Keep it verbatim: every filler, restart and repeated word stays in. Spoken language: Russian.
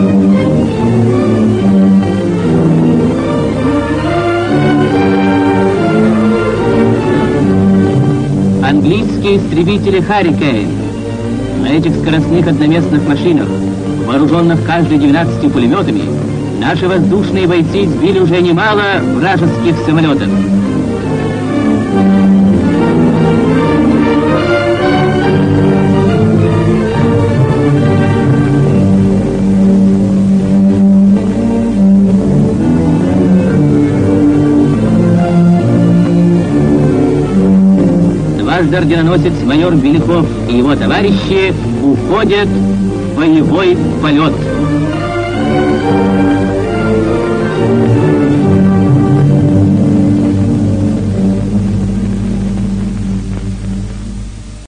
Английские истребители «Харрикейн». На этих скоростных одноместных машинах, вооруженных каждой двенадцатью пулеметами, наши воздушные бойцы сбили уже немало вражеских самолетов. Дважды орденоносец майор Беляков и его товарищи уходят в боевой полет.